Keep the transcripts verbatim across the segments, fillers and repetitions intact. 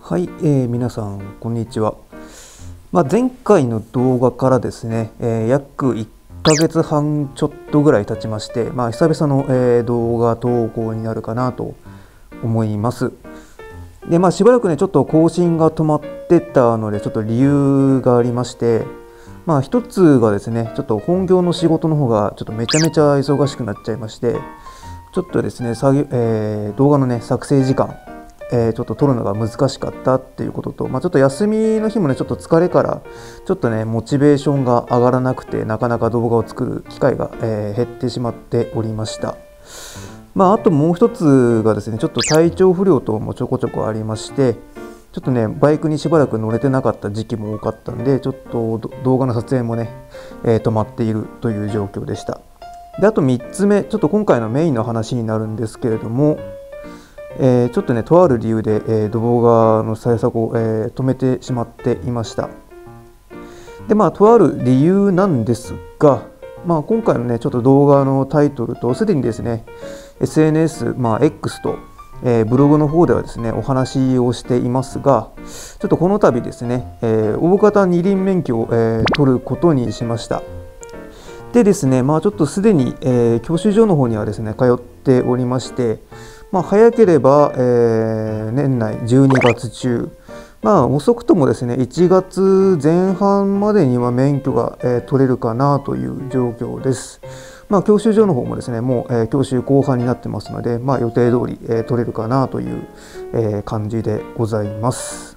はい、えー皆さんこんにちは。まあ、前回の動画からですね、えー約いっかげつはんちょっとぐらい経ちまして、まあ、久々の、えー動画投稿になるかなと思います。で、まあ、しばらくねちょっと更新が止まってたので、ちょっと理由がありまして、まあ一つがですね、ちょっと本業の仕事の方がちょっとめちゃめちゃ忙しくなっちゃいまして、ちょっとですね作業、えー動画のね作成時間、えーちょっと撮るのが難しかったっていうことと、まあ、ちょっと休みの日もねちょっと疲れからちょっとねモチベーションが上がらなくて、なかなか動画を作る機会が、えー減ってしまっておりました。まあ、あともう一つがですね、ちょっと体調不良等もちょこちょこありまして、ちょっとねバイクにしばらく乗れてなかった時期も多かったんで、ちょっと動画の撮影もね、えー止まっているという状況でした。で、あとみっつめ、ちょっと今回のメインの話になるんですけれども、えーちょっとねとある理由で、えー動画の制作を、えー止めてしまっていました。で、まあとある理由なんですが、まあ、今回のねちょっと動画のタイトルとすでにですね エスエヌエス、まあ、X と、えーブログの方ではですねお話をしていますが、ちょっとこの度ですね、えー大型二輪免許を、えー取ることにしました。でですね、まあちょっとすでに、えー教習所の方にはですね通っておりまして、まあ、早ければ、えー年内じゅうにがつ中、まあ、遅くともですねいちがつぜん半までには免許が、えー取れるかなという状況です。まあ、教習所の方もですねもう、えー教習後半になってますので、まあ、予定通り、えー取れるかなという、えー感じでございます。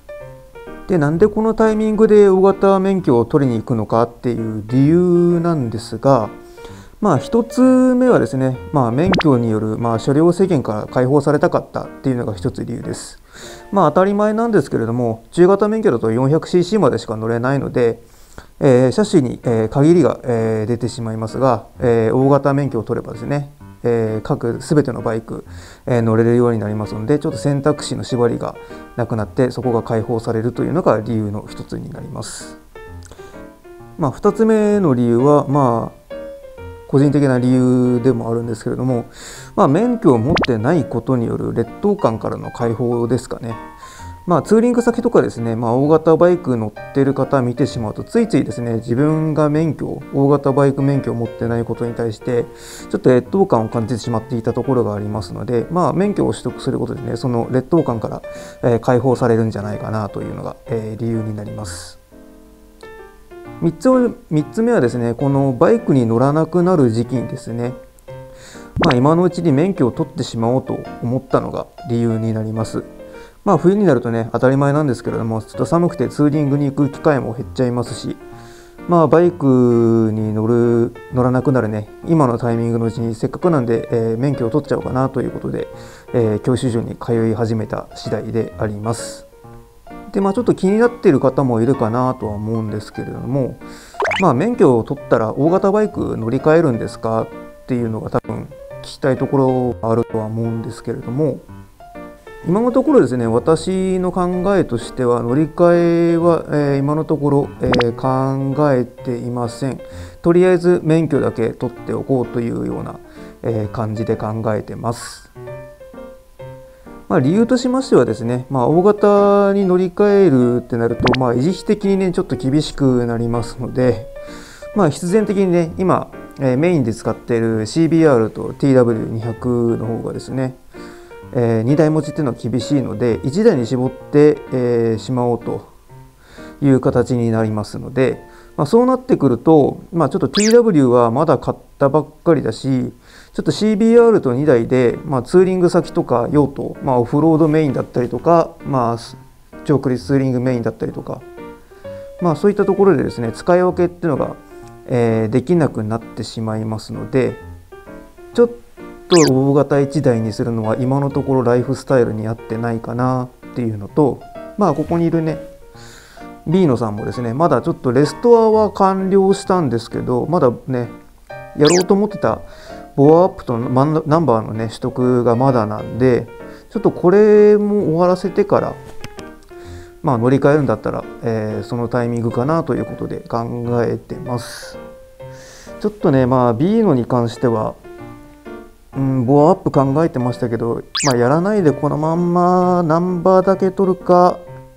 で、なんでこのタイミングで大型免許を取りに行くのかっていう理由なんですが、まあ、一つ目はですね、まあ、免許による、まあ、車両制限から解放されたかったっていうのが一つ理由です。まあ、当たり前なんですけれども、中型免許だと よんひゃくシーシー までしか乗れないので、えー車種に、えー限りが、えー出てしまいますが、えー大型免許を取ればですね、えー各すべてのバイク、えー乗れるようになりますので、ちょっと選択肢の縛りがなくなって、そこが解放されるというのが理由の一つになります。まあ、ふたつめの理由は、まあ個人的な理由でもあるんですけれども、まあ、免許を持ってないことによる劣等感からの解放ですかね。まあ、ツーリング先とかですね、まあ、大型バイク乗ってる方見てしまうと、ついついですね自分が免許大型バイク免許を持ってないことに対してちょっと劣等感を感じてしまっていたところがありますので、まあ、免許を取得することでねその劣等感から、えー解放されるんじゃないかなというのが、えー理由になります。みっつ目みっつめはですね、このバイクに乗らなくなる時期にですね、まあ、今のうちに免許を取ってしまおうと思ったのが理由になります。まあ、冬になるとね当たり前なんですけれども、ちょっと寒くてツーリングに行く機会も減っちゃいますし、まあ、バイクに乗る乗らなくなるね今のタイミングのうちにせっかくなんで、えー免許を取っちゃおうかなということで、えー教習所に通い始めた次第であります。で、まあ、ちょっと気になっている方もいるかなとは思うんですけれども、まあ、免許を取ったら大型バイク乗り換えるんですかっていうのが多分聞きたいところがあるとは思うんですけれども、今のところですね私の考えとしては乗り換えは、えー今のところ、えー考えていません。とりあえず免許だけ取っておこうというような、えー感じで考えてます。まあ、理由としましてはですね、まあ、大型に乗り換えるってなると、まあ、維持費的にねちょっと厳しくなりますので、まあ、必然的にね今、えーメインで使っている シービーアール と ティーダブリューにひゃく の方がですね、えーにだい持ちっていうのは厳しいのでいちだいに絞って、えーしまおうという形になりますので、まあ、そうなってくると、まあ、ちょっと ティーダブリュー はまだ買ったばっかりだし、ちょっと シービーアール とにだいで、まあ、ツーリング先とか用途、まあ、オフロードメインだったりとか、まあ、長距離ツーリングメインだったりとか、まあ、そういったところでですね使い分けっていうのが、えーできなくなってしまいますので、ちょっと大型いちだいにするのは今のところライフスタイルに合ってないかなっていうのと、まあここにいるねビーノさんもですねまだちょっとレストアは完了したんですけど、まだねやろうと思ってたボアアップとナンバーのね取得がまだなんで、ちょっとこれも終わらせてからまあ乗り換えるんだったら、えーそのタイミングかなということで考えてます。ちょっとねまあ ビーノに関してはうん、ボアアップ考えてましたけど、まあ、やらないでこのまんまナンバーだけ取るか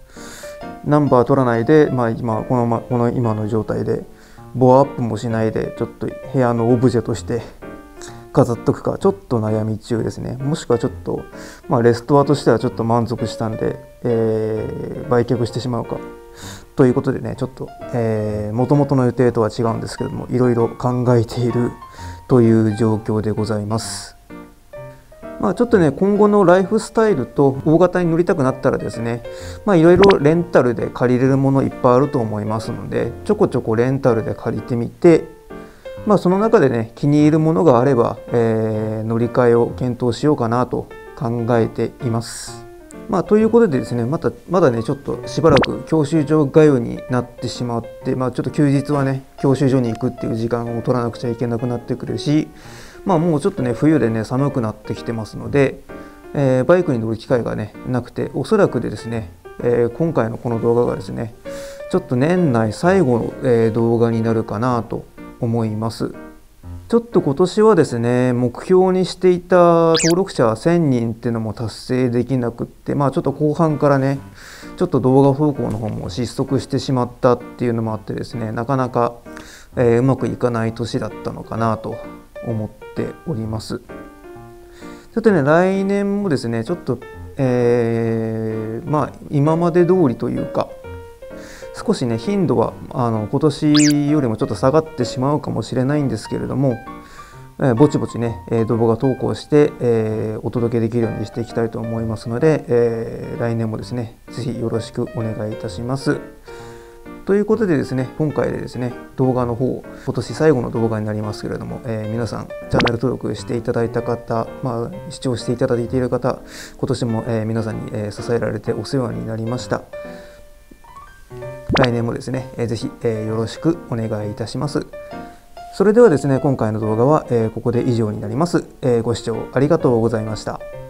ナンバー取らないで、まあ、今このまこの今の状態でボアアップもしないでちょっと部屋のオブジェとして飾っとくかちょっと悩み中ですね。もしくはちょっと、まあ、レストアとしてはちょっと満足したんで、えー、売却してしまうかということでね、ちょっともともとの予定とは違うんですけれども、いろいろ考えているという状況でございます。まあ、ちょっとね、今後のライフスタイルと大型に乗りたくなったらですね、まあ、いろいろレンタルで借りれるものいっぱいあると思いますので、ちょこちょこレンタルで借りてみて、まあ、その中でね、気に入るものがあれば、えー、乗り換えを検討しようかなと考えています。まあ、ということでですね、またまだね、ちょっとしばらく教習所通いになってしまって、まあ、ちょっと休日はね、教習所に行くっていう時間を取らなくちゃいけなくなってくるし、まあ、もうちょっとね、冬でね、寒くなってきてますので、えー、バイクに乗る機会がね、なくて、おそらくでですね、えー、今回のこの動画がですね、ちょっと年内最後の、えー、動画になるかなと思います。ちょっと今年はですね、目標にしていた登録者せんにんっていうのも達成できなくって、まあちょっと後半からね、ちょっと動画投稿の方も失速してしまったっていうのもあってですね、なかなか、えー、うまくいかない年だったのかなと思っております。ちょっとね、来年もですね、ちょっと、えー、まあ今まで通りというか、少しね頻度はあの今年よりもちょっと下がってしまうかもしれないんですけれども、えー、ぼちぼちね動画投稿して、えー、お届けできるようにしていきたいと思いますので、えー、来年もですねぜひよろしくお願いいたします。ということでですね、今回でですね動画の方今年最後の動画になりますけれども、えー、皆さんチャンネル登録していただいた方、まあ、視聴していただいている方、今年も、えー、皆さんに、えー、支えられてお世話になりました。来年もですね、えー、ぜひ、えー、よろしくお願いいたします。それではですね、今回の動画は、えー、ここで以上になります。えー、ご視聴ありがとうございました。